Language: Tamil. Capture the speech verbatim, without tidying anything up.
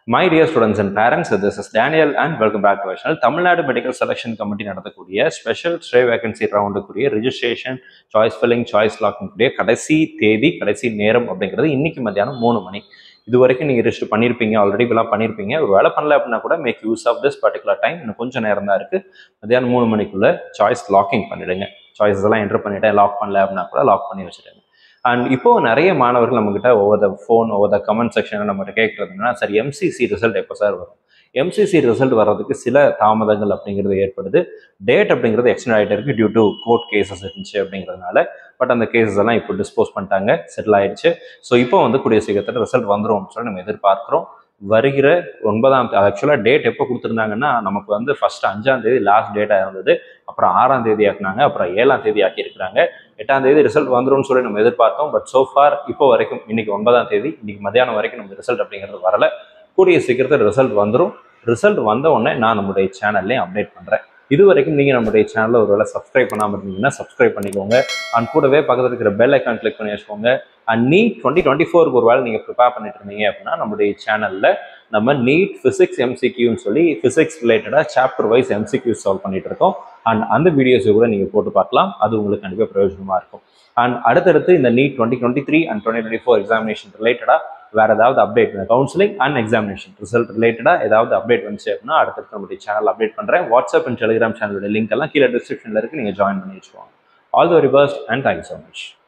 My dear students and parents, this is Daniel and welcome back to our channel. Tamil Nadu Medical Selection Committee நடத்தக்கூடிய ஸ்பெஷல் ஸ்ட்ரே வேகன்சி ரவுண்டுக்குரிய registration, choice filling, choice locking கூடிய கடைசி தேதி, கடைசி நேரம் அப்படிங்கிறது இன்னைக்கு மத்தியானம் மூணு மணி. இது வரைக்கும் நீங்கள் ரிஜிஸ்டர் பண்ணியிருப்பீங்க, ஆல்ரெடி இப்பெல்லாம் பண்ணியிருப்பீங்க. ஒரு வேலை பண்ணல அப்படின்னா கூட make use of this particular time. இன்னும் கொஞ்சம் நேரம் தான் இருக்குது. மத்தியானம் மூணு மணிக்குள்ள சாய்ஸ் லாக்கிங் பண்ணிவிடுங்க. சாய்ஸஸ் எல்லாம் என்டர் பண்ணிவிட்டேன், லாக் பண்ணல அப்படின்னா கூட லாக் பண்ணி வச்சுடுங்க. அண்ட் இப்போ நிறைய மாணவர்கள் நம்மகிட்ட over the phone, over the comment செக்ஷனில் நம்மகிட்ட கேட்குறதுன்னா, சார் எம்சிசி ரிசல்ட் எப்போ சார் வரும்? எம்சிசி ரிசல்ட் வர்றதுக்கு சில தாமதங்கள் அப்படிங்கிறது ஏற்படுது. டேட் அப்படிங்கிறது எக்ஸ்டெண்ட் ஆகிட்டே இருக்குது டியூ டு கோர்ட் கேசஸ் இருந்துச்சு அப்படிங்கிறதுனால. பட் அந்த கேசஸ் எல்லாம் இப்போ டிஸ்போஸ் பண்ணிட்டாங்க, செட்டில் ஆயிடுச்சு. ஸோ இப்போ வந்து கூடிய சீக்கிரத்தில் ரிசல்ட் வந்துடும் சொல்லி நம்ம எதிர்பார்க்குறோம். வருகிற ஒன்பதாம் தேதி, ஆக்சுவலாக டேட் எப்போ கொடுத்துருந்தாங்கன்னா, நமக்கு வந்து ஃபர்ஸ்ட் அஞ்சாம் தேதி லாஸ்ட் டேட்டாக இருந்தது. அப்புறம் ஆறாம் தேதி ஆக்கினாங்க, அப்புறம் ஏழாம் தேதி ஆக்கியிருக்கிறாங்க. எட்டாம் தேதி ரிசல்ட் வந்துடும் சொல்லி நம்ம எதிர்பார்த்தோம். பட் சோஃபார் இப்போ வரைக்கும், இன்னைக்கு ஒன்பதாம் தேதி, இன்னைக்கு மத்தியானம் வரைக்கும் நம்ம ரிசல்ட் அப்படிங்கிறது வரல. கூடிய சீக்கிரத்தில் ரிசல்ட் வந்துடும். ரிசல்ட் வந்த உடனே நான் நம்மளுடைய சேனல்லையும் அப்டேட் பண்ணுறேன். இது வரைக்கும் நீங்கள் நம்மளுடைய சேனலில் ஒரு வேளை சப்ஸ்கிரைப் பண்ணாமல் இருந்தீங்கன்னா சப்ஸ்கிரைப் பண்ணிக்கோங்க. அண்ட் கூடவே பக்கத்தில் இருக்கிற பெல் ஐக்கான் கிளிக் பண்ணி வச்சுக்கோங்க. அண்ட் நீட் டுவெண்ட்டி டுவெண்ட்டி ஃபோருக்கு ஒரு வேளை நீங்கள் ப்ரிப்பேர் பண்ணிட்டு இருந்தீங்க அப்படின்னா, நம்மளுடைய சேனலில் நம்ம நீட் ஃபிசிக்ஸ் எம்சிக்யூன்னு சொல்லி ஃபிசிக்ஸ் ரிலேட்டடாக சாப்டர் வைஸ் எம்சிக்யூ சால்வ் பண்ணிட்டு இருக்கோம். அண்ட் அந்த வீடியோஸை கூட நீங்கள் போட்டு பார்க்கலாம். அது உங்களுக்கு கண்டிப்பாக பிரயோஜனமாக இருக்கும். அண்ட் அடுத்தடுத்து இந்த NEET twenty twenty three and twenty twenty four examination ரிலேட்டடாக வேறு ஏதாவது update, counselling and examination result ரிலேட்டடாக ஏதாவது அப்டேட் வந்துச்சு அப்படின்னா அடுத்தடுத்து நம்மளுடைய சேனல் அப்டேட் பண்ணுறேன். வாட்ஸ்அப் அண்ட் டெலிகிராம் சேனலோட லிங்க் எல்லாம் கீழே டிஸ்கிரிப்ஷனில் இருக்குது, நீங்கள் ஜாயின் பண்ணி வச்சுக்கோங்க. All the very best and thank you so much.